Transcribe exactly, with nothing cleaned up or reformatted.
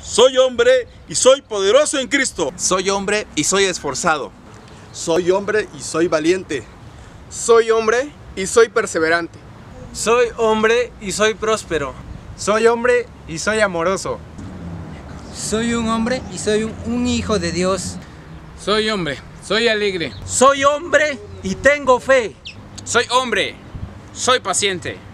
Soy hombre y soy poderoso en Cristo. Soy hombre y soy esforzado. Soy hombre y soy valiente. Soy hombre y soy perseverante. Soy hombre y soy próspero. Soy hombre y soy amoroso. Soy un hombre y soy un, un hijo de Dios. Soy hombre, soy alegre. Soy hombre y tengo fe. Soy hombre, soy paciente.